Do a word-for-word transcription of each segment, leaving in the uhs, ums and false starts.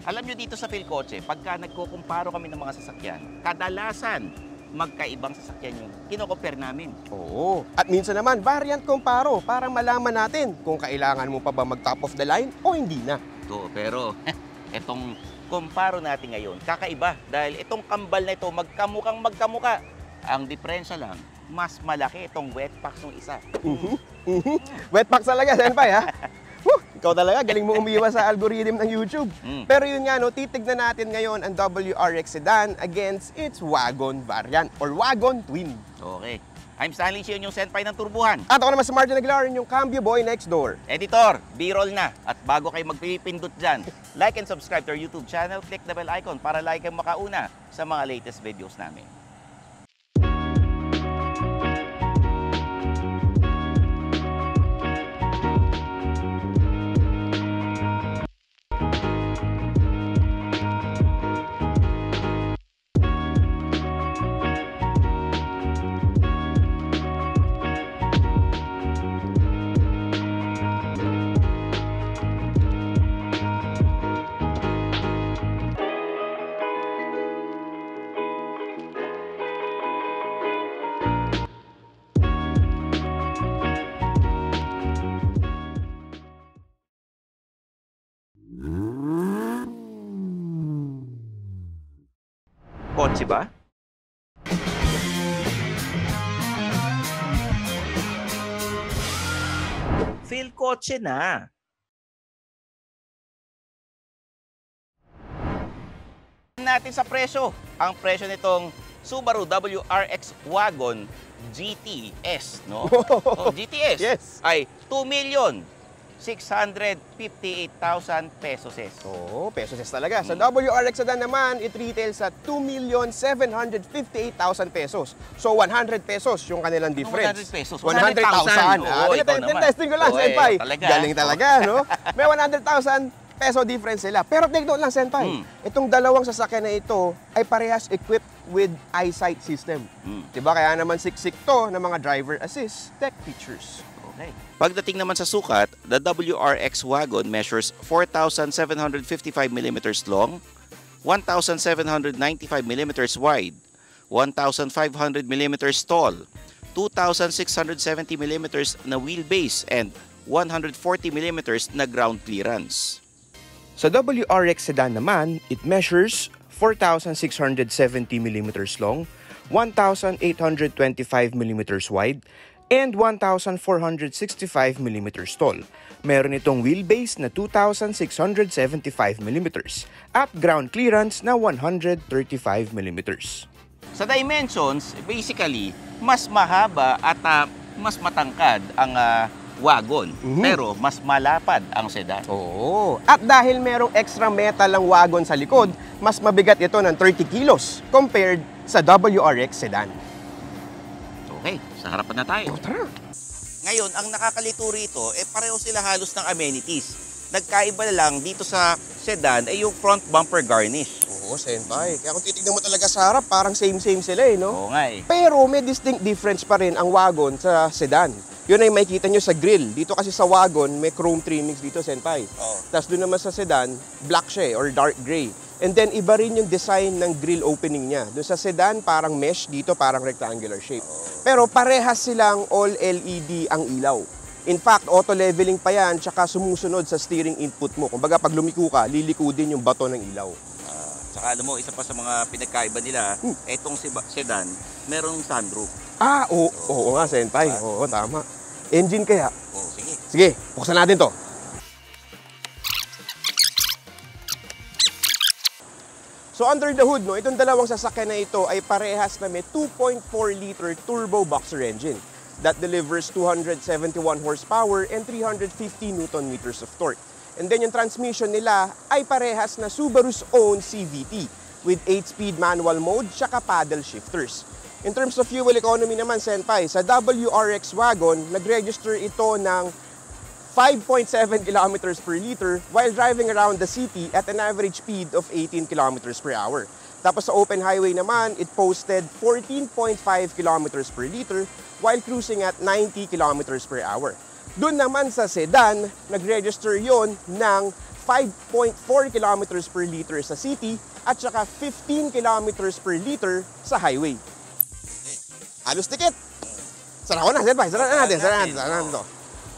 Alam nyo dito sa Philcoche, pagka nagkukumparo kami ng mga sasakyan, kadalasan magkaibang sasakyan yung kino-compare namin. Oo. At minsan naman, variant comparo para malaman natin kung kailangan mo pa ba mag-top of the line o hindi na. To, pero itong kumparo natin ngayon, kakaiba. Dahil itong kambal na ito, magkamukhang magkamuka. Ang diferensya lang, mas malaki itong wet packs ng isa. Mm-hmm. Mm-hmm. Wet packs talaga, Senpai, ha? Woo! Ikaw talaga, galing mo umiwas sa algorithm ng YouTube. Mm. Pero yun nga, no, titignan natin ngayon ang W R X sedan against its wagon variant or wagon twin. Okay. I'm Stanley Chion, yung Senpai ng Turbuhan. At ako naman si Martin Aguilar, yung Cambio Boy next door. Editor, B-roll na. At bago kayo magpipindot dyan, like and subscribe to our YouTube channel, click the bell icon para like kayong makauna sa mga latest videos namin. Kotse ba? Philcoche na. Natin sa presyo. Ang presyo nitong Subaru W R X Wagon G T S, no? Oh, G T S Yes. Ay two million six hundred fifty-eight thousand pesos. Oo, oh, pesos talaga. Sa W R X sedan naman, it retails at two million seven hundred fifty-eight thousand pesos. So one hundred pesos yung kanilang difference. one hundred pesos. one hundred thousand. Ah, testing ko lang, Senpai. Galing talaga, no? May one hundred thousand peso difference sila. Pero take note lang, Senpai. Hmm. Itong dalawang sasakyan na ito ay parehas equipped with eyesight system. Hmm. Diba? Kaya naman siksik to ng mga driver assist tech features. Okay. Pagdating naman sa sukat, the W R X Wagon measures four thousand seven hundred fifty-five millimeters long, one thousand seven hundred ninety-five millimeters wide, one thousand five hundred millimeters tall, two thousand six hundred seventy millimeters na wheelbase, and one hundred forty millimeters na ground clearance. Sa W R X sedan naman, it measures four thousand six hundred seventy millimeters long, one thousand eight hundred twenty-five millimeters wide, and one thousand four hundred sixty-five millimeters tall. Meron itong wheelbase na two thousand six hundred seventy-five millimeters at ground clearance na one hundred thirty-five millimeters. Sa dimensions, basically, mas mahaba at uh, mas matangkad ang uh, wagon, mm-hmm. pero mas malapad ang sedan. Oo. At dahil merong extra metal ang wagon sa likod, mas mabigat ito ng thirty kilos compared sa W R X sedan. Okay, sa harapan na tayo. Oh, tara. Ngayon, ang nakakalito rito, eh pareho sila halos ng amenities. Nagkaiba lang dito sa sedan ay yung front bumper garnish. Oo, Senpai. Kaya kung titignan mo talaga sa harap, parang same-same sila eh, no? Oo nga eh. Pero may distinct difference pa rin ang wagon sa sedan. Yun ay makikita nyo sa grill. Dito kasi sa wagon, may chrome trimmings dito, Senpai. Oh. Tapos doon naman sa sedan, black siya eh, or dark gray. And then, iba rin yung design ng grill opening niya. Doon sa sedan, parang mesh. Dito, parang rectangular shape. Pero parehas silang all L E D ang ilaw. In fact, auto-leveling pa yan, tsaka sumusunod sa steering input mo. Kumbaga, pag lumiko ka, liliko din yung bato ng ilaw. Uh, tsaka alam mo, isa pa sa mga pinagkaiba nila, hmm. etong sedan, merong sunroof. Ah, oo, oo nga, Senpai. Oo, tama. Engine kaya? Oo, sige. Sige, buksan natin to. So under the hood, no, itong dalawang sasakyan na ito ay parehas na may two point four liter turbo boxer engine that delivers two hundred seventy-one horsepower and three hundred fifty newton meters of torque. And then yung transmission nila ay parehas na Subaru's own C V T with eight speed manual mode tsaka paddle shifters. In terms of fuel economy naman, Senpai, sa W R X Wagon, nag-register ito ng five point seven kilometers per liter while driving around the city at an average speed of eighteen kilometers per hour. Tapos sa open highway naman, it posted fourteen point five kilometers per liter while cruising at ninety kilometers per hour. Doon naman sa sedan, nag-register yon ng five point four kilometers per liter sa city at saka fifteen kilometers per liter sa highway. Halos tikit. Sara ko na, Senpai. Sara na natin, sara na natin, sara na natin to.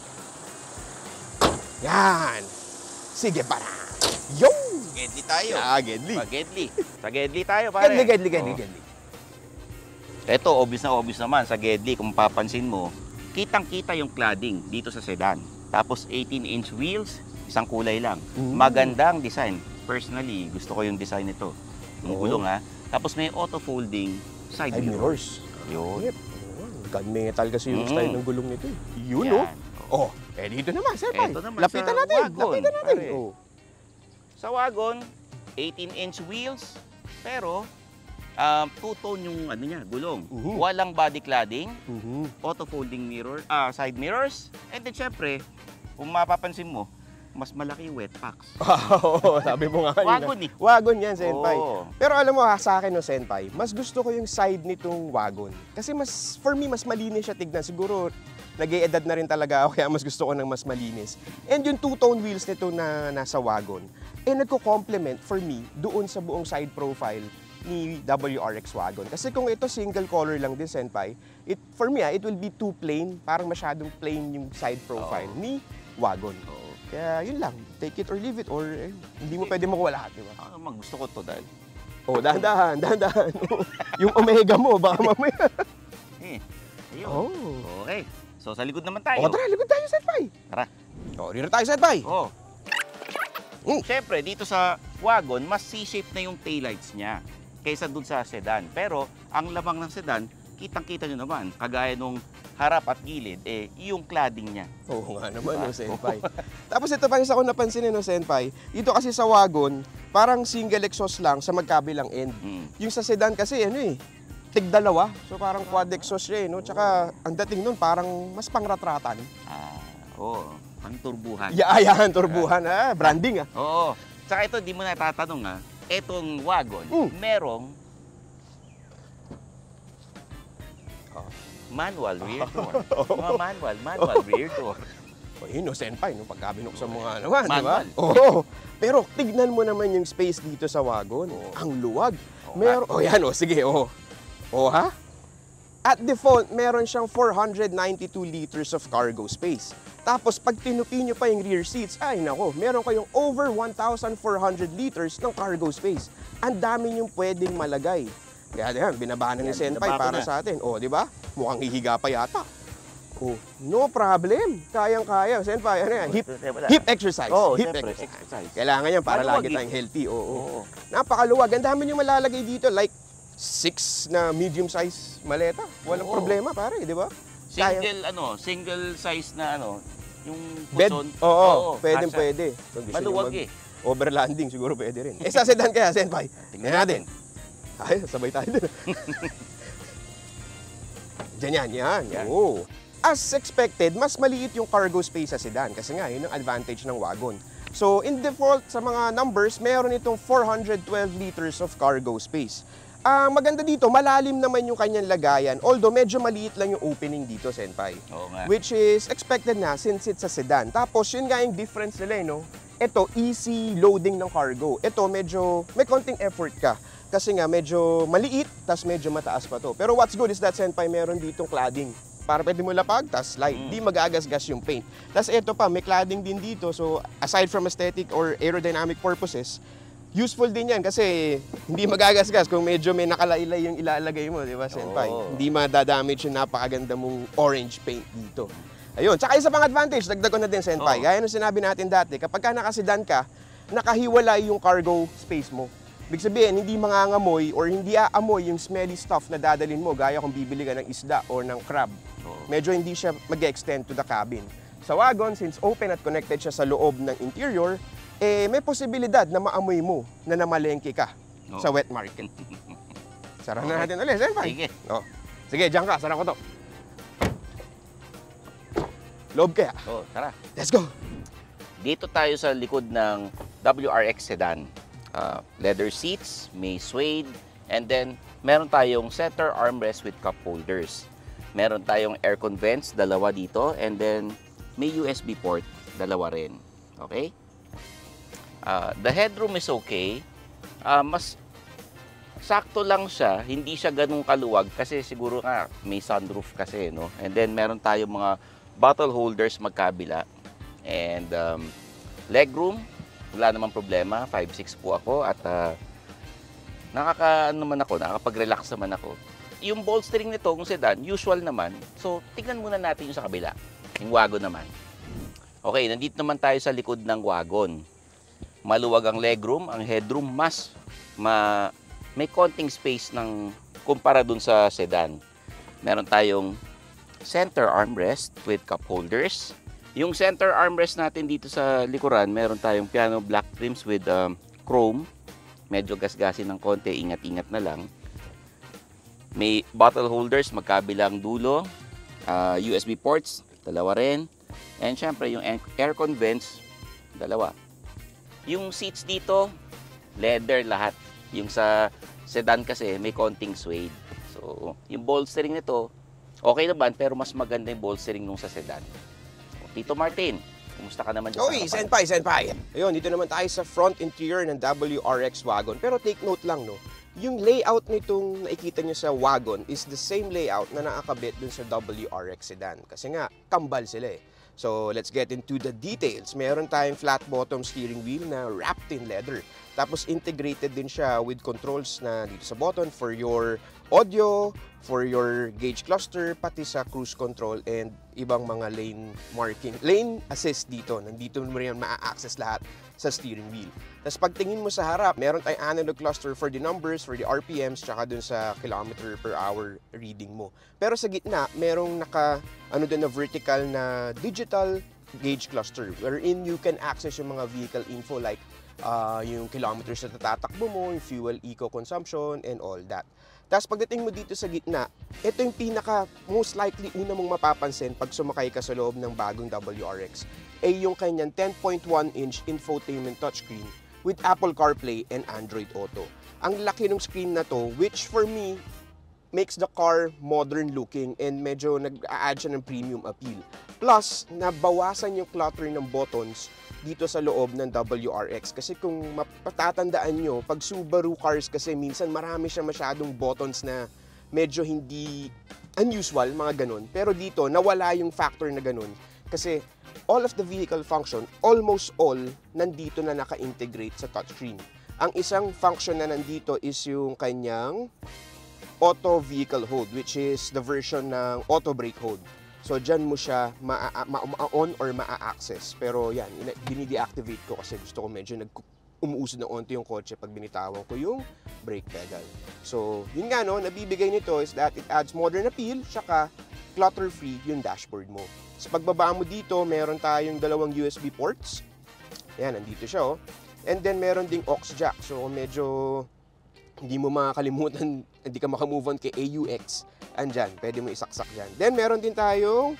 Yan. Sige para. Yung! Gedli tayo. Ah, Gedli. Sa Gedli. Sa Gedli tayo, pare. Gedli, Gedli, Gedli, Oh. Gedli. Ito, obvious na obvious naman sa Gedli. Kung papansin mo, kitang-kita yung cladding dito sa sedan. Tapos eighteen inch wheels, isang kulay lang. Mm. Magandang design. Personally, gusto ko yung design nito. Yung Oo. gulong ha. Tapos may auto-folding side Ay, mirrors. mirrors. Yun. Yep. Gunmetal kasi yung Mm. style ng gulong nito eh. Yun, Yan. no? Oh, eh dito naman, Senpai. Eto naman Lapitan sa natin. wagon, Lapitan natin. pare. Oh. Sa wagon, eighteen inch wheels, pero um, two-tone yung ano niya, gulong. Mhm. Walang body cladding, Mhm. auto-folding mirror, ah, side mirrors, and then syempre, kung mapapansin mo, mas malaki yung wet packs. Oo, sabi mo nga kanina. Wagon eh. Wagon yan, Senpai. Oo. Pero alam mo ha, sa akin no, Senpai, mas gusto ko yung side nitong wagon. Kasi mas, for me, mas malinis siya tignan. Siguro, nag-e-edad na rin talaga ako, kaya mas gusto ko ng mas malinis. And yung two-tone wheels nito na nasa wagon, eh nagko-complement for me doon sa buong side profile ni W R X Wagon. Kasi kung ito single color lang din, Senpai, it, for me ah, it will be too plain. Parang masyadong plain yung side profile Oo. ni wagon. Oo. Kaya yun lang, take it or leave it or eh, hindi mo pwede makuha lahat, di ba? Ah, mag gusto ko to dahil. Oh, dahan-dahan, dahan-dahan. Yung omega mo, baka mamaya. Eh, ayun. Oh. Okay. So sa likod naman tayo. Oh, tara, likod tayo, Senpai. Tara. Oh, dito tayo, Senpai. Oh. Mm. Siyempre, dito sa wagon, mas C-shape na yung taillights niya kaysa dun sa sedan. Pero, ang lamang ng sedan, kitang-kita nyo naman, kagaya nung harap at gilid, eh, yung cladding niya. Oo nga naman, Diba? no, Senpai. Tapos ito pa isa ko napansin, no, Senpai. Dito kasi sa wagon, parang single exhaust lang sa magkabilang end. Mm. Yung sa sedan kasi, ano eh, tig dalawa. So parang quad exhaust siya, eh, no? Tsaka, ang dating nun, parang mas pangratratan. Ah, oo. Pang turbuhan. Yaayahan, turbuhan, ah, branding, ah. Oo. Tsaka ito, di mo natatanong ha, etong wagon, Mm. merong Oh. manual rear door. Mga manual, manual rear door. O yun, no, Senpai, no, pagka binuksan mo nga naman, di ba? Manual. Oo. Pero tignan mo naman yung space dito sa wagon. Oo. Ang luwag. Oo Mer oh, yan, oh, sige, oh. Oh, ha? At default, meron siyang four hundred ninety-two liters of cargo space. Tapos, pag tinupi nyo pa yung rear seats, ay nako, meron kayong over one thousand four hundred liters ng cargo space. Ang dami nyong pwedeng malagay. Kaya yan, binabana ni Yan, Senpai binaba ko para na. sa atin. Oh, di ba? Mukhang hihiga pa yata. Oh, no problem. Kayang-kaya. Senpai, ano yan? Hip, hip exercise. Oo, hip syempre, exercise. exercise. Kailangan yan para Maluwag lagi eh. tayong healthy. Oo, oo. Oo. Napakaluwag. Ang dami nyo malalagay dito. Like, six na medium size maleta. Walang Oo. problema, pare. Di ba? Single, ano, single size na, ano, yung Bed? kuson. Oo, pwede, kasha. pwede. Kung gusto nyo Maluwag mag- eh. Overlanding, siguro pwede rin. Eh, sa sedan kaya, Senpai. Tingnan natin. Ay, sabay tayo dun. Diyan yan, yan. Yan. Oo. As expected, mas maliit yung cargo space sa sedan kasi nga, yun ang advantage ng wagon. So, in default sa mga numbers, meron itong four hundred twelve liters of cargo space. Ah, maganda dito, malalim naman yung kanyang lagayan, although medyo maliit lang yung opening dito, Senpai. Oo nga. Which is expected na since it's a sedan. Tapos, yun nga yung difference nila, eh, no? Ito, easy loading ng cargo. Ito, medyo may konting effort ka. Kasi nga, medyo maliit, tas medyo mataas pa to. Pero what's good is that, Senpai, meron ditong cladding. Para pwede mo lapag, tas slide. Mm. Di mag-agasgas yung paint. Tas ito pa, may cladding din dito. So, aside from aesthetic or aerodynamic purposes, useful din yan kasi hindi magagasgas kung medyo may nakalaylay yung ilalagay mo, di ba, Senpai? Oo. Hindi madadamage yung napakaganda mong orange paint dito. Ayun, tsaka isa pang advantage, dagdag ko na din, Senpai. Oo. Gaya nung sinabi natin dati, kapag ka nakasedan ka, nakahiwalay yung cargo space mo. Ibig sabihin, hindi mangangamoy or hindi aamoy yung smelly stuff na dadalhin mo, gaya kung bibili ka ng isda or ng crab. Oo. Medyo hindi siya mag-extend to the cabin. Sa wagon, since open at connected siya sa loob ng interior, eh may posibilidad na maamoy mo na namalengke ka Oo. sa wet market. Sara na Okay. natin ulit, Senpai. Sige. Oh. Sige, diyan ka. Sara ko to. Loob kaya. Oh, tara. Let's go. Dito tayo sa likod ng W R X sedan. Uh, leather seats, may suede, and then meron tayong center armrest with cup holders. Meron tayong aircon vents, dalawa dito, and then may U S B port, dalawa rin. Okay? Ah, the headroom is okay. Ah, mas sakto lang siya, hindi siya ganun kaluwag kasi siguro nga may sunroof kasi, no? And then meron tayong mga bottle holders magkabila. And um, legroom, wala namang problema, five six po ako at uh, nakaka ano naman ako, nakakapag-relax naman ako. Yung bolstering nito, kung sedan, usual naman. So, tignan muna natin yung sa kabila. Yung wagon naman. Okay, nandito naman tayo sa likod ng wagon. Maluwag ang legroom, ang headroom mas ma may konting space ng kumpara dun sa sedan. Meron tayong center armrest with cup holders. Yung center armrest natin dito sa likuran, meron tayong piano black trims with um, chrome. Medyo gasgasin ng konti, ingat-ingat na lang. May bottle holders, magkabilang dulo. Uh, U S B ports, dalawa rin. And syempre, yung aircon vents, dalawa. Yung seats dito, leather lahat. Yung sa sedan kasi, may konting suede. So, yung bolstering nito, okay naman, pero mas maganda yung bolstering nung sa sedan. Tito Martin, kumusta ka naman dyan? Oy, senpai, senpai. Ayun, dito naman tayo sa front interior ng W R X wagon. Pero take note lang, no? Yung layout nitong nakikita nyo sa wagon is the same layout na nakakabit dun sa W R X sedan. Kasi nga, kambal sila eh. So, let's get into the details. Meron tayong flat bottom steering wheel na wrapped in leather. Tapos integrated din siya with controls na dito sa button for your audio, for your gauge cluster, pati sa cruise control and ibang mga lane marking. Lane assist dito. Nandito mo rin ma-access lahat sa steering wheel. Tapos pagtingin mo sa harap, meron tayong analog cluster for the numbers, for the R P Ms, tsaka dun sa kilometer per hour reading mo. Pero sa gitna, merong naka, ano dun na vertical na digital gauge cluster wherein you can access yung mga vehicle info like uh, yung kilometers na tatatakbo mo, yung fuel eco consumption, and all that. Tapos pagdating mo dito sa gitna, ito yung pinaka most likely una mong mapapansin pag sumakay ka sa loob ng bagong W R X ay yung kanyang ten point one inch infotainment touchscreen with Apple CarPlay and Android Auto. Ang laki ng screen na to, which for me makes the car modern looking and medyo nag-a-add siya ng premium appeal. Plus, nabawasan yung clutter ng buttons dito sa loob ng W R X. Kasi kung mapatatandaan nyo, pag Subaru cars kasi minsan marami siya masyadong buttons na medyo hindi unusual, mga ganun. Pero dito, nawala yung factor na ganun. Kasi all of the vehicle function, almost all, nandito na naka-integrate sa touchscreen. Ang isang function na nandito is yung kanyang auto vehicle hold, which is the version ng auto brake hold. So, dyan mo siya ma-on or ma-access. Pero yan, dini-deactivate ko kasi gusto ko medyo nag-umuusod na onti yung kotse pag binitawan ko yung brake pedal. So, yun nga no, nabibigay nito is that it adds modern appeal, tsaka clutter-free yung dashboard mo. Sa pagbaba mo dito, meron tayong dalawang U S B ports. Yan, nandito siya oh. And then, meron ding aux jack. So, medyo hindi mo makakalimutan, hindi ka makamove on kay A U X. Andyan, pwede mo isaksak dyan. Then, meron din tayong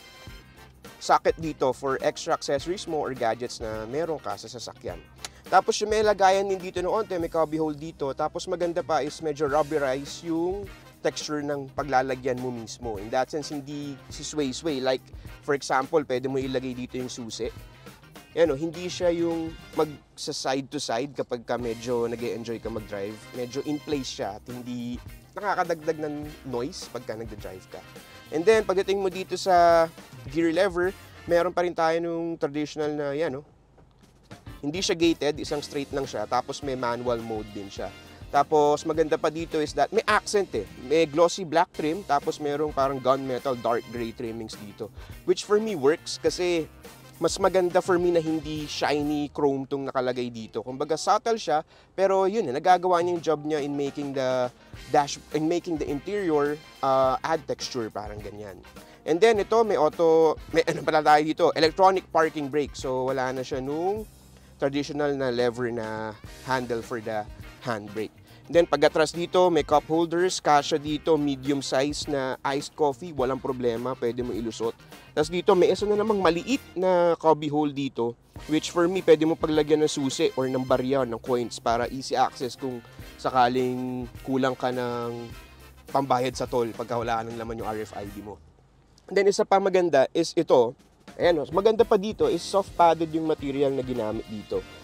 socket dito for extra accessories mo or gadgets na meron ka sa sasakyan. Tapos, yung may lagayan din dito noon, may cubby hole dito. Tapos, maganda pa is medyo rubberize yung texture ng paglalagyan mo mismo. In that sense, hindi si sway-sway. Like, for example, pwede mo ilagay dito yung susi. Yan o, hindi siya yung mag sa side to side kapag ka medyo nag-e-enjoy ka mag-drive. Medyo in place siya at hindi nakakadagdag ng noise pagka nagda-drive ka. And then, pagdating mo dito sa gear lever, meron pa rin tayo nung traditional na yan o. Hindi siya gated, isang straight lang siya. Tapos may manual mode din siya. Tapos maganda pa dito is that may accent eh. May glossy black trim, tapos merong parang gunmetal dark gray trimmings dito. Which for me works kasi mas maganda for me na hindi shiny chrome tong nakalagay dito. Kumbaga subtle siya, pero yun eh, nagagawa niya yung job niya in making the dash, in making the interior uh, add texture, parang ganyan. And then ito, may auto, may ano pala tayo dito, electronic parking brake. So wala na siya nung traditional na lever na handle for the handbrake. Then pag-atras dito, may cup holders, kasya dito, medium size na iced coffee, walang problema, pwede mo ilusot. Tapos dito, may isa na namang maliit na cubby hole dito, which for me, pwede mo paglagyan ng susi or ng barya ng coins para easy access kung sakaling kulang ka ng pambayad sa toll pagka wala ka ng laman yung R F I D mo. And then isa pa maganda is ito, ayan o, maganda pa dito is soft padded yung material na ginamit dito.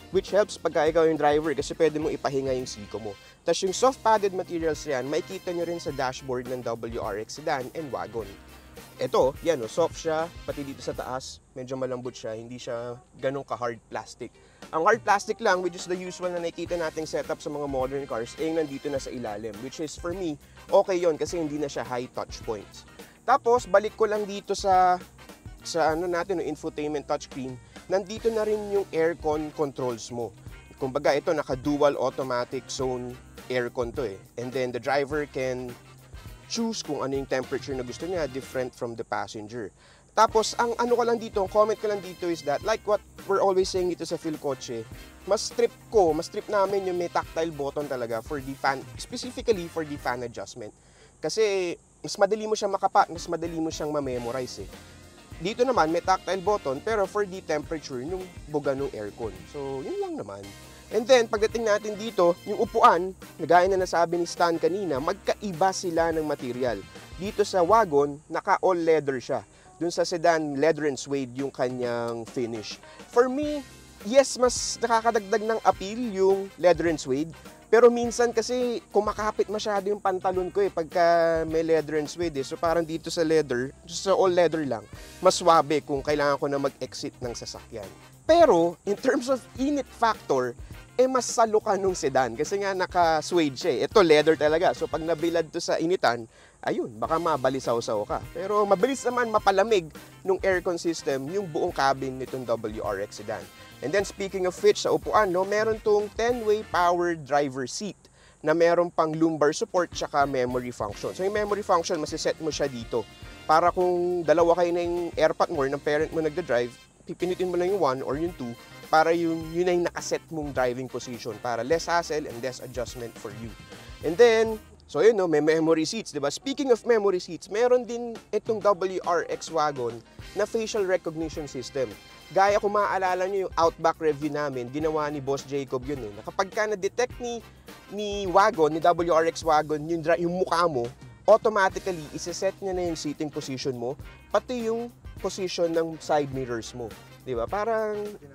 which helps pagka ikaw yung driver kasi pwede mo ipahinga yung siko mo. Tapos yung soft padded materials yan, makikita nyo rin sa dashboard ng W R X sedan and wagon. Ito, yan o, soft siya, pati dito sa taas, medyo malambot siya, hindi siya ganun ka-hard plastic. Ang hard plastic lang, which is the usual na nakikita nating setup sa mga modern cars, eh nandito na sa ilalim, which is for me, okay yon kasi hindi na siya high touch points. Tapos, balik ko lang dito sa sa ano natin, no, infotainment touchscreen, nandito na rin yung aircon controls mo. Kumbaga, ito naka-dual automatic zone aircon to eh. And then the driver can choose kung ano yung temperature na gusto niya, different from the passenger. Tapos, ang ano ko lang dito, ang comment ko lang dito is that, like what we're always saying dito sa Philcoche, mas strip ko, mas strip namin yung may tactile button talaga for the fan, specifically for the fan adjustment. Kasi, mas madali mo siyang makapat, mas madali mo siyang ma-memorize eh. Dito naman, may tactile button, pero for the temperature, yung buga ng aircon. So, yun lang naman. And then, pagdating natin dito, yung upuan, nagaya na nasabi ni Stan kanina, magkaiba sila ng material. Dito sa wagon, naka-all leather siya. Dun sa sedan, leather and suede yung kanyang finish. For me, yes, mas nakakadagdag ng appeal yung leather and suede. Pero minsan kasi kumakapit masyado yung pantalon ko eh pagka may leather and suede eh. So parang dito sa leather, sa all leather lang, mas swabe kung kailangan ko na mag-exit ng sasakyan. Pero in terms of init factor, eh mas salo ka nung sedan kasi nga naka-suede siya eh. Ito leather talaga. So pag nabilad to sa initan, ayun, baka mabalisaw-saw ka. Pero mabilis naman mapalamig nung aircon system yung buong cabin nitong W R X sedan. And then speaking of which, sa upuan, no, meron tong ten-way powered driver seat na meron pang lumbar support tsaka memory function. So yung memory function, masiset mo siya dito. Para kung dalawa kayo na yung airpot mo, ng parent mo nagda-drive, pipinitin mo lang yung one or yung two para yung, yun na yung nakaset mong driving position para less hassle and less adjustment for you. And then, so yun, no, may memory seats, di ba? Speaking of memory seats, meron din itong W R X wagon na facial recognition system. Gaya kung maaalala nyo yung Outback review namin, ginawa ni Boss Jacob yun eh. Na kapag ka na-detect ni, ni wagon, ni W R X wagon, yung, yung mukha mo, automatically, isa-set niya na yung seating position mo, pati yung position ng side mirrors mo. Di ba? Parang,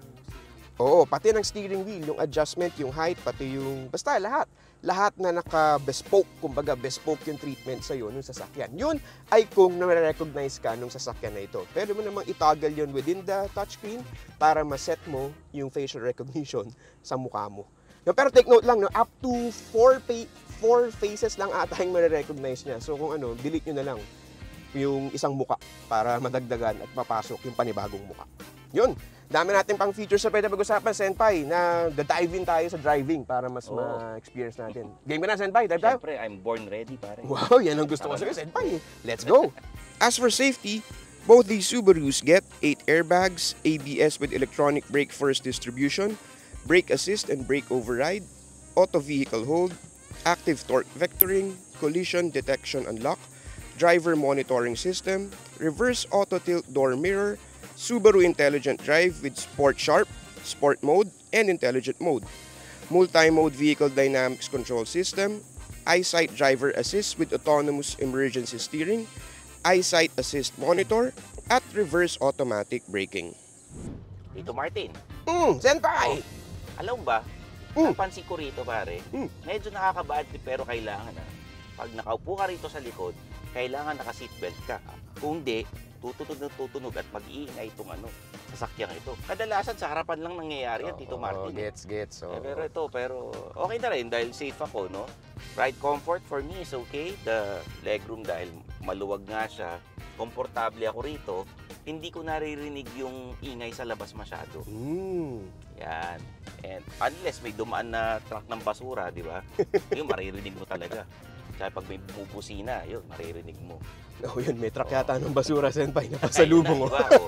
oo, pati ng steering wheel, yung adjustment, yung height, pati yung, basta lahat. Lahat na naka-bespoke, kumbaga bespoke yung treatment sa'yo nung sasakyan. Yun ay kung na-recognize ka nung sasakyan na ito. Pwede mo namang itoggle yun within the touchscreen para ma-set mo yung facial recognition sa mukha mo. Pero take note lang, no, up to four, four faces lang ata yung ma-recognize niya. So kung ano, delete nyo na lang yung isang muka para madagdagan at papasok yung panibagong muka. Yun. Dami natin pang features na pwede pag-usapan, Senpai, na dive in tayo sa driving para mas oh. ma-experience natin. Game ka na, Senpai? Dive tayo? Siyempre, I'm born ready, pare. Wow, yan ang gusto ko sa'yo, Senpai. Let's go! As for safety, both these Subarus get eight airbags, A B S with electronic brake force distribution, brake assist and brake override, auto vehicle hold, active torque vectoring, collision detection and lock, driver monitoring system, reverse auto tilt door mirror, Subaru Intelligent Drive with Sport Sharp, Sport Mode, and Intelligent Mode, Multi-Mode Vehicle Dynamics Control System, EyeSight Driver Assist with Autonomous Emergency Steering, EyeSight Assist Monitor, at Reverse Automatic Braking. Dito, Martin. Hmm, Senpai! Oh, alam ba, mm. napansin ko rito, pare, mm. medyo nakakabad pero kailangan na. Pag nakaupo ka rito sa likod, kailangan naka-seatbelt ka. Kung di, tutunog na tutunog at mag-iingay itong ano, sasakyang ito. Kadalasan sa harapan lang nangyayari yan, Tito Martin. Oh, gets, gets. Oh. Eh, pero ito, pero okay na rin dahil safe ako, no? Ride comfort for me is okay. The legroom dahil maluwag nga siya, komportable ako rito, hindi ko naririnig yung ingay sa labas masyado. Mm. Yan. And unless may dumaan na truck ng basura, di ba? Yung maririnig mo talaga. Kaya pag may bubusina, yun, maririnig mo. Oh, yun, may truck yata ng basura, Senpai, na pasalubong. Ayun na, diba?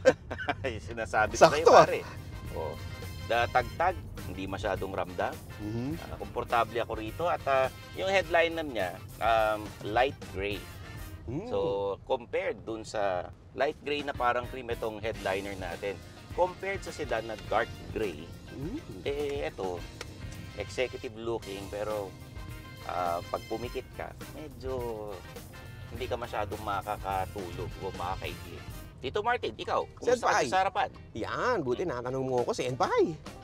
Oh. Sinasabi ko sa'yo, pare. Oh. The tagtag, hindi masyadong ramdam. Mm-hmm. Uh, komportable ako rito. At uh, yung headliner niya, um, light gray. Mm. So, compared dun sa light gray na parang cream itong headliner natin, compared sa sedan na dark gray, mm. eh, eto, executive looking, pero uh, pag pumikit ka, medyo hindi ka masyadong makakatulog o makakaigli. Dito, Martin, ikaw, kumusta ka sa harapan? Yan, buti natanong mo ako, Senpai.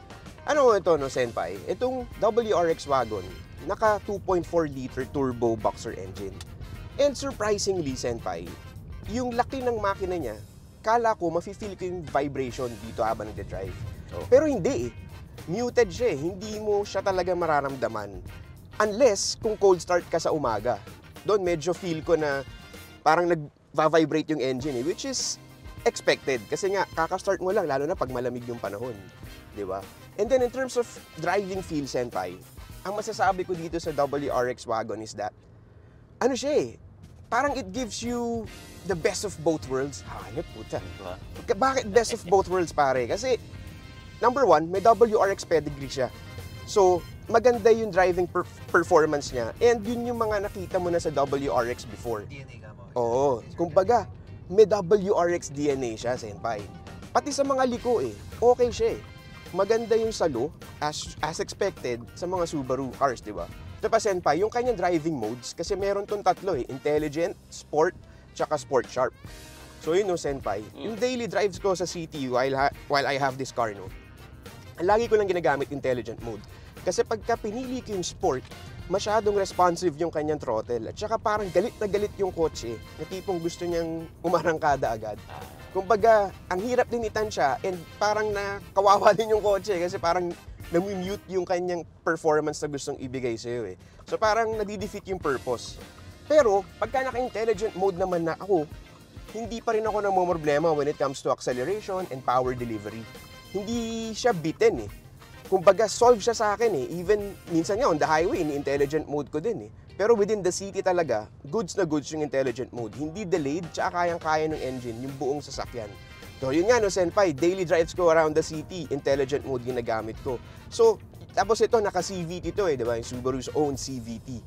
Ano ito, no, Senpai? Itong W R X wagon, naka two point four liter turbo boxer engine. And surprisingly, Senpai, yung laki ng makina niya, kala ko, mafe-feel ko yung vibration dito habang nagde-drive. Oh. Pero hindi eh. Muted siya eh. Hindi mo siya talaga mararamdaman. Unless kung cold start ka sa umaga. Doon medyo feel ko na parang nag-vibrate yung engine eh, which is expected. Kasi nga, kaka-start mo lang, lalo na pag malamig yung panahon. Di ba? And then in terms of driving feel, Senpai, ang masasabi ko dito sa W R X wagon is that, ano siya eh, parang it gives you the best of both worlds. Hanip, puta. Bakit best of both worlds, pare? Kasi, number one, may W R X pedigree siya. So, maganda yung driving per performance niya. And yun yung mga nakita mo na sa W R X before. D N A ka mo. Oo. Kumbaga, may W R X D N A siya, Senpai. Pati sa mga liko eh, okay siya eh. Maganda yung salo, as, as expected, sa mga Subaru cars, di ba? Ito pa, Senpai, yung kanyang driving modes, kasi meron tong tatlo eh, intelligent, sport, tsaka sport sharp. So yun no, Senpai, mm. yung daily drives ko sa city while, ha while I have this car, no, lagi ko lang ginagamit intelligent mode. Kasi pagka pinili ko yung sport, masyadong responsive yung kanyang throttle. At saka parang galit na galit yung kotse, na tipong gusto niyang umarangkada agad. Kumbaga, ang hirap din itansya and parang nakawawa din yung kotse kasi parang nami-mute yung kanyang performance na gustong ibigay sa'yo eh. So parang nadidefeat yung purpose. Pero, pagka naka-intelligent mode naman na ako, hindi pa rin ako namomroblema when it comes to acceleration and power delivery. Hindi siya bitten eh. Kumbaga, solve siya sa akin eh. Even, minsan nga on the highway, ni-intelligent mode ko din eh. Pero within the city talaga, goods na goods yung intelligent mode. Hindi delayed, tsaka kayang-kaya ng engine, yung buong sasakyan. So, yun nga no, Senpai, daily drives ko around the city, intelligent mode ginagamit ko. So, tapos ito, naka-C V T to eh, di ba? Yung Subaru's own C V T.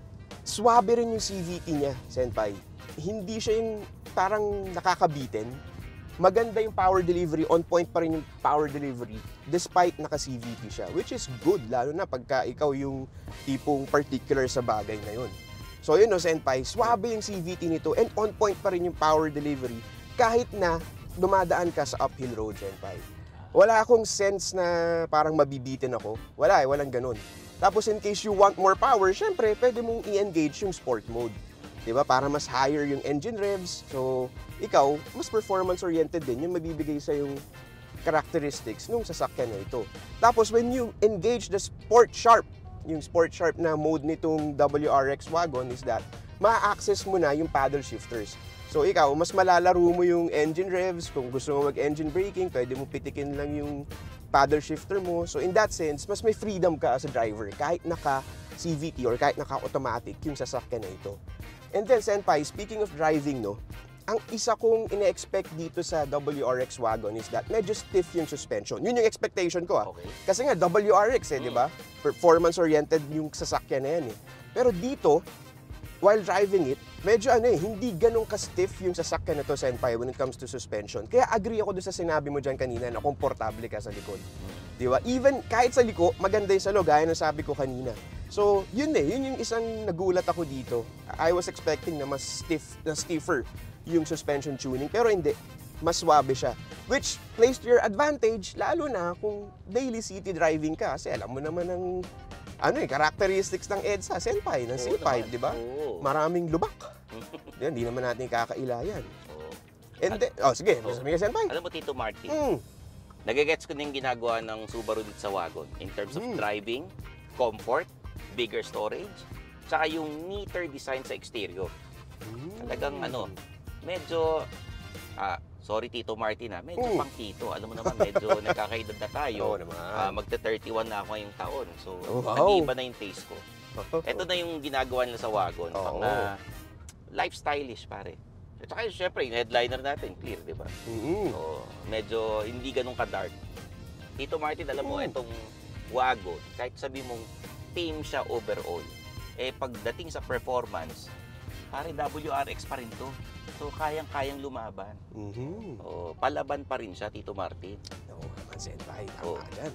Swabe rin yung C V T niya, Senpai. Hindi siya yung parang nakakabitin. Maganda yung power delivery, on point pa rin yung power delivery despite naka-C V T siya, which is good, lalo na pagka ikaw yung tipong particular sa bagay na yun. So yun no, Senpai, swabe yung C V T nito and on point pa rin yung power delivery kahit na dumadaan ka sa uphill road, Senpai. Wala akong sense na parang mabibitin ako. Wala eh, walang ganun. Tapos in case you want more power, syempre, pwede mong i-engage yung sport mode. Diba? Para mas higher yung engine revs. So, ikaw, mas performance-oriented din yung mabibigay sa yung characteristics nung sasakyan na ito. Tapos, when you engage the sport sharp, yung sport sharp na mode nitong W R X wagon is that ma-access mo na yung paddle shifters. So, ikaw, mas malalaro mo yung engine revs. Kung gusto mo mag-engine braking, pwede mo pitikin lang yung paddle shifter mo. So, in that sense, mas may freedom ka as a driver kahit naka-C V T or kahit naka-automatic yung sasakyan na ito. And then, Senpai, speaking of driving, no, ang isa kong ine-expect dito sa W R X wagon is that medyo stiff yung suspension. Yun yung expectation ko, ah. Okay. Kasi nga, W R X, eh, mm. di ba? Performance-oriented yung sasakyan na yan, eh. Pero dito, while driving it, medyo ano eh, hindi ganun ka-stiff yung sasakyan na to, Senpai, when it comes to suspension. Kaya agree ako doon sa sinabi mo dyan kanina na komportable ka sa likod. Di ba? Even kahit sa liko, maganda yung salo, gaya ng sabi ko kanina. So, yun eh, yun yung isang nagulat ako dito. I was expecting na mas stiff, na stiffer yung suspension tuning, pero hindi. Mas swabe siya. Which plays to your advantage, lalo na kung daily city driving ka. Kasi alam mo naman ang ano eh, characteristics ng EDSA, Senpai, ng C five, di ba? Maraming lubak. Yan, di naman natin kakailayan. Oo. And then, oh, sige, oh. Sabi ka, Senpai. Alam mo, Tito Martin, Hmm. nagigets ko na yung ginagawa ng Subaru dito sa wagon in terms of Hmm. driving, comfort, bigger storage, tsaka yung neater design sa exterior. Hmm. Talagang ano, medyo, ah, sorry Tito Martin ah, medyo Hmm. pang Tito. Alam mo naman, medyo nagkakaedad na tayo. Oo naman. Ah, magta-thirty-one na ako ngayong taon. So, Oh, wow. nag-iiba na yung taste ko. Ito na yung ginagawa nila sa wagon. Oo. Pang na lifestyleish, pare. At saka syempre, yung headliner natin, clear, di ba? Mm-hmm. So, medyo hindi ganun ka-dark. Tito Martin, alam mo, Mm. itong wagon, kahit sabi mong tame siya overall, eh pagdating sa performance, pare W R X pa rin to. So, kayang-kayang lumaban. Mm-hmm. O, palaban pa rin siya, Tito Martin. Oo naman, Senpai. Tama Oo. ka dyan.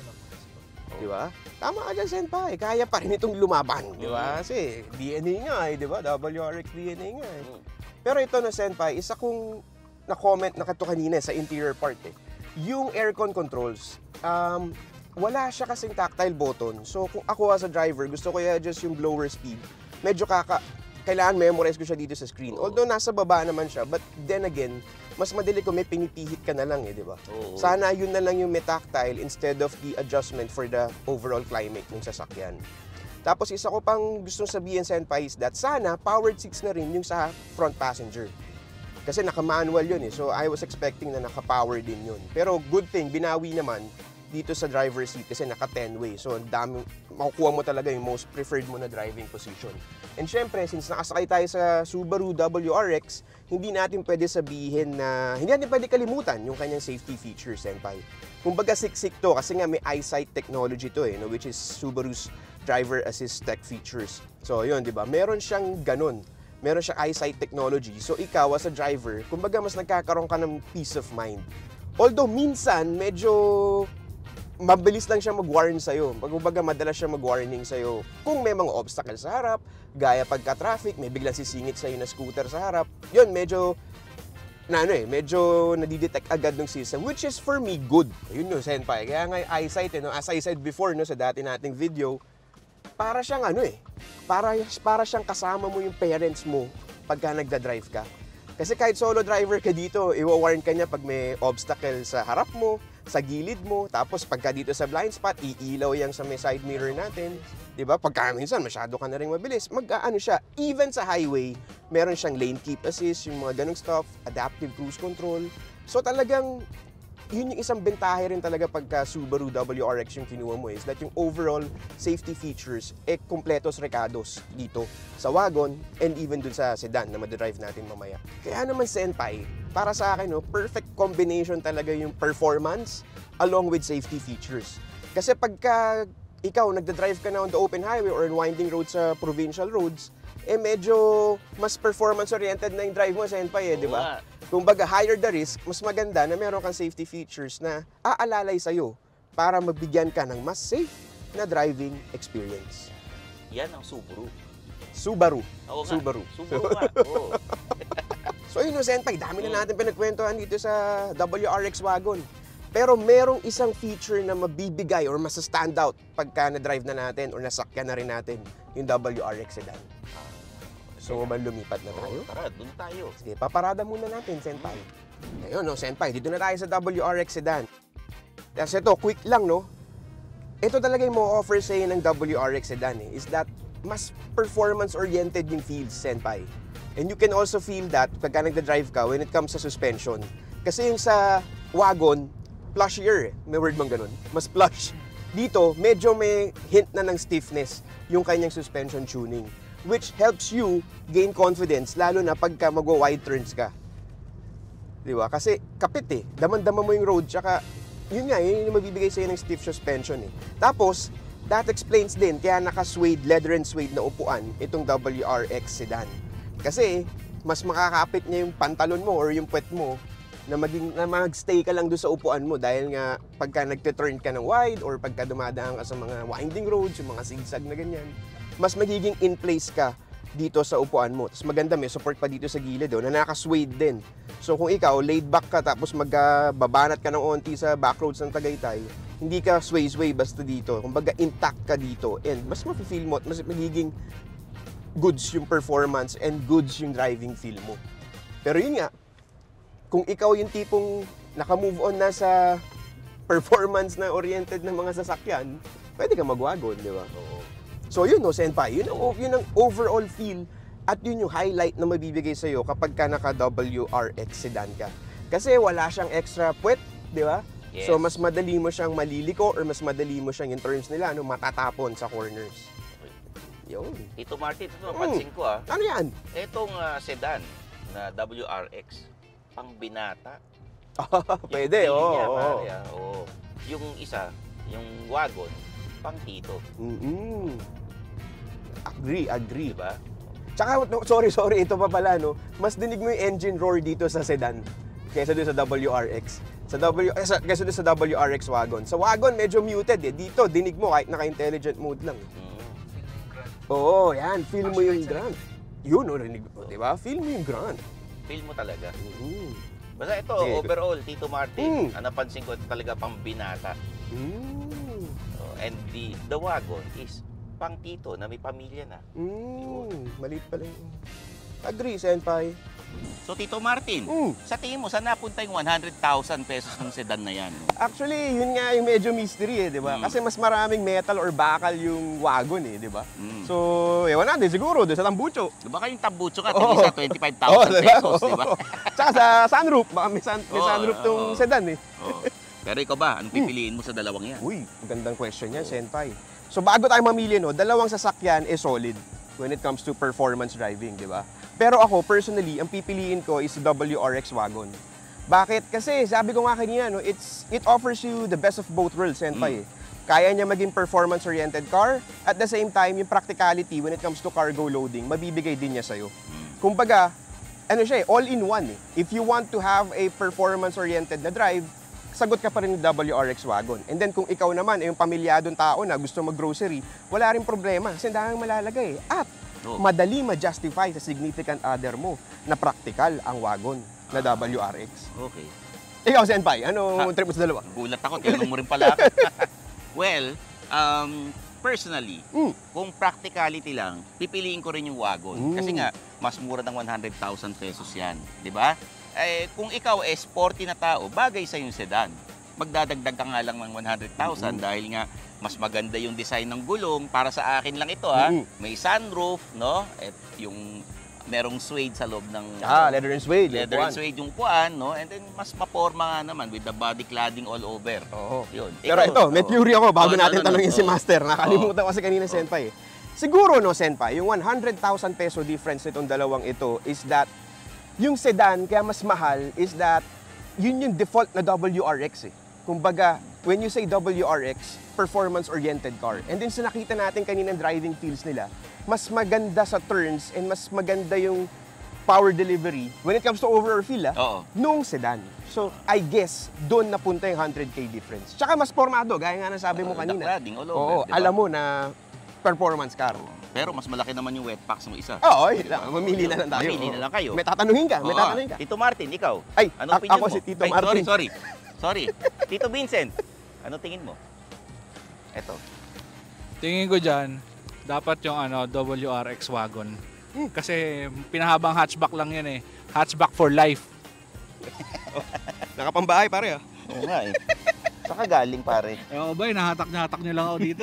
Di ba? Tama ka dyan, Senpai. Kaya pa rin itong lumaban. Di ba? Mm. Kasi D N A nga eh, di ba? W R X D N A nga eh. Mm. Pero ito na, Senpai, isa kong na-comment na kato kanina sa interior part eh. Yung aircon controls, um, wala siya kasing tactile button. So kung ako as a driver, gusto ko i-adjust yung blower speed, medyo kaka kailangan memorize ko siya dito sa screen. Although nasa baba naman siya, but then again, mas madali kung may pinipihit ka na lang eh, di ba? Sana yun na lang yung may tactile instead of the adjustment for the overall climate ng sasakyan. Tapos isa ko pang gustong sabihin, Senpai, is that sana powered seats na rin yung sa front passenger. Kasi naka-manual yun eh, so I was expecting na naka-power din yun. Pero good thing, binawi naman dito sa driver's seat kasi naka ten way. So, dami, makukuha mo talaga yung most preferred mo na driving position. And syempre, since nakasakay tayo sa Subaru W R X, hindi natin pwede sabihin na, hindi natin pwede kalimutan yung kanyang safety features, Senpai. Kumbaga siksik to kasi nga may EyeSight technology to eh, no, which is Subaru's driver assist tech features. So, yun, di ba? Meron siyang ganun. Meron siyang EyeSight technology. So, ikaw as a driver, kumbaga mas nagkakaroon ka ng peace of mind. Although, minsan, medyo mabilis lang siya mag-warn sa'yo. Kumbaga, madalas siya mag-warning sa'yo kung may mga obstacle sa harap, gaya pagka-traffic, may biglang sisingit sa'yo na scooter sa harap. Yun, medyo, na ano eh, medyo nadidetect agad ng system, which is for me, good. Yun no, Senpai. Kaya nga EyeSight, eh, no? As I said before, no, sa dati nating video, para siyang ano eh, para, para siyang kasama mo yung parents mo pagka nagda-drive ka. Kasi kahit solo driver ka dito, i-warn ka niya pag may obstacle sa harap mo, sa gilid mo, tapos pagka dito sa blind spot, iilaw yan sa may side mirror natin. Diba? Pagka minsan, masyado ka na rin mabilis. Mag-ano siya, even sa highway, meron siyang lane keep assist, yung mga ganong stuff, adaptive cruise control. So talagang, yun yung isang bentahe rin talaga pagka Subaru W R X yung kinuha mo is that yung overall safety features, eh, kompletos recados dito sa wagon and even dun sa sedan na madadrive natin mamaya. Kaya naman, Senpai, para sa akin, no, perfect combination talaga yung performance along with safety features. Kasi pagka ikaw nagda-drive ka na on the open highway or on winding roads sa provincial roads, eh medyo mas performance-oriented na yung drive mo, Senpai, eh, di ba? Kumbaga, higher the risk, mas maganda na meron kang safety features na aalalay sa'yo para mabigyan ka ng mas safe na driving experience. Yan ang Subaru. Subaru. Oo nga. Subaru. Subaru nga. Oo. So yun, no, Senpai, dami na natin pinagkwentuhan dito sa W R X wagon. Pero merong isang feature na mabibigay or mas-stand out pagka na-drive na natin or nasakyan na rin natin yung W R X sedan. So, man lumipat na tayo? Oo, tara, dun tayo. Sige, paparada muna natin, Senpai. Ayun, no, Senpai, dito na tayo sa W R X sedan. Kasi ito, quick lang, no? Ito talaga yung mo-offer sa'yo ng W R X sedan, eh, is that mas performance-oriented yung feels, Senpai. And you can also feel that pagka nagda-drive ka when it comes sa suspension. Kasi yung sa wagon, plushier, eh. May word bang ganun? Mas plush. Dito, medyo may hint na ng stiffness yung kanyang suspension tuning, which helps you gain confidence, lalo na pagka mag-wide turns ka. Di ba? Kasi kapit eh. Daman-dama mo yung road, tsaka yun nga, yun yung mabibigay sa'yo ng stiff suspension eh. Tapos, that explains din kaya naka-suede, leather and suede na upuan itong W R X sedan. Kasi, mas makakapit niya yung pantalon mo or yung puwet mo na, maging, na mag-stay ka lang doon sa upuan mo dahil nga pagka nagte-turn ka ng wide or pagka dumadaan ka sa mga winding roads, yung mga zigzag na ganyan, mas magiging in place ka dito sa upuan mo. Tapos maganda, may support pa dito sa gilid oh, na naka-suede din. So kung ikaw, laid back ka tapos magbabanat ka ng onti sa backroads ng Tagaytay, hindi ka sway-sway basta dito. Kumbaga intact ka dito and mas mafe-feel mo, mas magiging goods yung performance and goods yung driving feel mo. Pero yun nga, kung ikaw yung tipong naka-move on na sa performance na oriented ng mga sasakyan, pwede ka magwagon, di ba? Oo. So yun, no, Senpai, yun ang, yun ang overall feel at yun yung highlight na mabibigay sa'yo kapag ka naka-W R X sedan ka. Kasi wala siyang extra puwet, di ba? Yes. So mas madali mo siyang maliliko or mas madali mo siyang, in terms nila, ano, matatapon sa corners. Yun. Tito Martin, ito napansin mm. ko ah. Ano yan? Itong uh, sedan na W R X, pang binata. Pwede, oo. Yung, oh, oh. ah, oh. Yung isa, yung wagon, pang tito. Mm-hmm. Agree, agree. Diba? Tsaka, no, sorry, sorry, ito pa pala, no? Mas dinig mo yung engine roar dito sa sedan kaysa doon sa W R X. Sa W, eh, sa, kaysa doon sa W R X wagon. Sa wagon, medyo muted eh. Dito, dinig mo kahit naka-intelligent mode lang. Mm. Oo, yan. Feel mo yung grunt. Yun, no, rinig mo. Diba? Feel mo yung grunt. Feel mo talaga. Mm-hmm. Basta ito, okay, overall, Tito Martin, mm. ang napansin ko talaga pang binata. Mm. And the, the wagon is pang tito na may pamilya na. Mm, maliit pala yun. Agree, Senpai. So, Tito Martin, Mm. sa tingin mo, saan napunta yung one hundred thousand pesos ng sedan na yan? Actually, yun nga yung medyo mystery eh, di ba? Mm. Kasi mas maraming metal or bakal yung wagon eh, di ba? Mm. So, ewan natin, siguro, doon sa tambucho. Baka yung tambucho ka, Oo. tingin sa twenty-five Oo, thousand diba? pesos, di ba? Tsaka sa sunroof, baka may, sun, may Oo, sunroof tong oo. sedan eh. Oh. Pero ikaw ba, anong pipiliin mo sa dalawang yan? Uy, magandang question yan, Senpai. So, bago tayo mamili, no, dalawang sasakyan is solid when it comes to performance driving, di ba? Pero ako, personally, ang pipiliin ko is W R X wagon. Bakit? Kasi sabi ko nga kanina, no, it's, it offers you the best of both worlds, Senpai. Mm. Kaya niya maging performance-oriented car, at the same time, yung practicality when it comes to cargo loading, mabibigay din niya sa'yo. Mm. Kumbaga, ano siya eh, all-in-one eh. If you want to have a performance-oriented na drive, sagot ka pa rin ng W R X wagon. And then kung ikaw naman, ay yung pamilyadong tao na gusto mag-grocery, wala rin problema kasi dahil malalagay. At oh. madali ma-justify sa significant other mo na practical ang wagon na W R X. Okay. Ikaw, Senpai, anong trip mo sa dalawa? Gulat ako, tinanong mo rin pala ako. Well, um, personally, mm. kung practicality lang, pipiliin ko rin yung wagon. Mm. Kasi nga, mas mura ng one hundred thousand pesos yan. Di ba? Eh, kung ikaw eh, sporty na tao, bagay sa yung sedan. Magdadagdag ka nga lang ng one hundred thousand mm-hmm. dahil nga mas maganda yung design ng gulong. Para sa akin lang ito ha. Mm-hmm. May sunroof, no? At yung merong suede sa loob ng ah, ano, leather and suede. Leather and suede yung puan, no? And then mas maporma nga naman with the body cladding all over. Oo. Yun. Pero ikaw, ito, may theory ako bago oh, natin no, no, tanongin no, si oh. Master. Nakalimutan oh. kasi kanina, oh. Senpai. Siguro, no, Senpai, yung one hundred thousand peso difference nitong dalawang ito is that yung sedan, kaya mas mahal, is that yun yung default na W R X eh. Kumbaga, when you say W R X, performance-oriented car. And then sa nakita natin kaninang driving feels nila, mas maganda sa turns and mas maganda yung power delivery when it comes to overall feel ah, Oo. nung sedan. So, I guess, doon napunta yung one hundred K difference. Tsaka mas formado, gaya nga na sabi mo Uh, kanina. Cladding all over, Oo, diba? alam mo na performance car. Pero mas malaki naman yung wet packs mo isa. Oo, yun lang. Mamili na lang tayo. Mamili na lang kayo. May tatanungin ka, may Oo. tatanungin ka. Tito Martin, ikaw. Ay, anong a- opinion ako mo? si Tito Ay, Martin. Sorry, sorry. Sorry. Tito Vincent, ano tingin mo? Eto. Tingin ko dyan, dapat yung ano, W R X wagon. Kasi pinahabang hatchback lang yan eh. Hatchback for life. Nakapambahay pare ah. Oo nga eh. Saka galing pare. Eh ako ba, nahatak-nahatak nyo lang ako dito.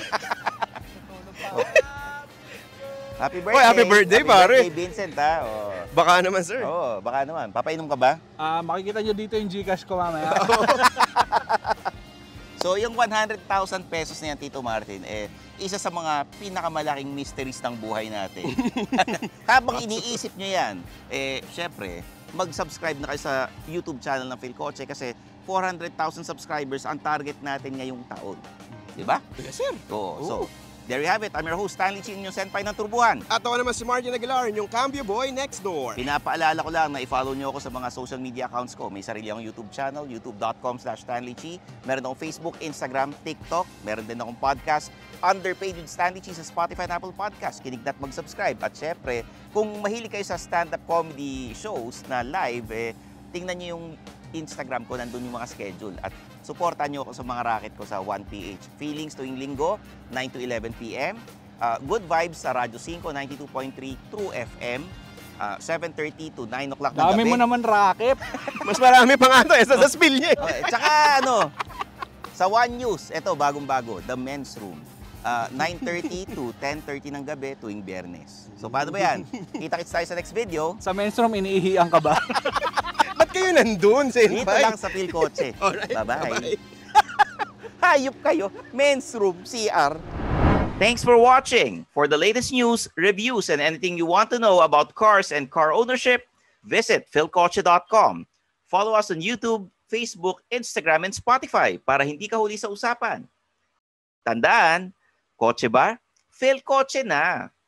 Happy birthday. Oy, happy birthday, happy pare. Birthday, Vincent, ha? Oh. Baka naman, sir. Oo, baka naman. Papainom ka ba? Ah, makikita nyo dito yung Gcash ko mamaya. So, yung one hundred thousand pesos na yan, Tito Martin, eh, isa sa mga pinakamalaking mysteries ng buhay natin. Habang iniisip nyo yan, eh, syempre, mag-subscribe na kayo sa YouTube channel ng Philcoche kasi four hundred thousand subscribers ang target natin ngayong taon. Diba? Yes, sir. Oo. So, there you have it. I'm your host, Stanley Chin, yung senpai ng Turbuhan. At ako naman si Martin Aguilar, yung Cambio Boy next door. Pinapaalala ko lang na i-follow nyo ako sa mga social media accounts ko. May sarili akong YouTube channel, youtube dot com slash Stanley Chi. Meron akong Facebook, Instagram, TikTok. Meron din akong podcast, Underpaid with Stanley Chi sa Spotify and Apple Podcast. Kinig na't mag-subscribe. At syempre, kung mahilig kayo sa stand-up comedy shows na live, eh, tingnan nyo yung Instagram ko, nandun yung mga schedule. At supportan nyo ako sa mga racket ko sa one P H. Feelings tuwing linggo, nine to eleven p m Uh, good Vibes sa Radyo five, ninety-two point three True F M. Uh, seven thirty to nine o'clock ng gabi. Dami mo naman racket. Mas marami pa nga ito, eh, sa spill niya. Oh, eh, tsaka ano, sa One News, eto bagong-bago, The Men's Room. Uh, nine thirty to ten thirty ng gabi tuwing Biyernes. So paano ba yan? Kita-kits tayo sa next video. Sa men's room, iniihiyan ka ba? Ba't kayo nandun, Senpai? Dito lang sa Philcoche. Alright, Bye-bye. Hayop kayo. Men's Room, C R. Thanks for watching. For the latest news, reviews, and anything you want to know about cars and car ownership, visit philcoche dot com. Follow us on YouTube, Facebook, Instagram, and Spotify para hindi ka huli sa usapan. Tandaan, kotse ba? Philcoche na!